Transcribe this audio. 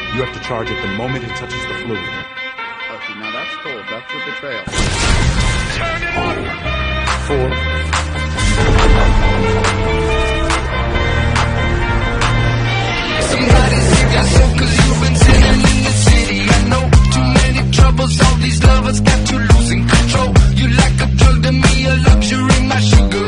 You have to charge it the moment it touches the fluid. Okay, now that's cool. That's a betrayal. Turn it up! 4. See how they save yourself cause you've been sitting in the city. I know too many troubles, all these lovers got you losing control. You like a drug to me, a luxury, my sugar.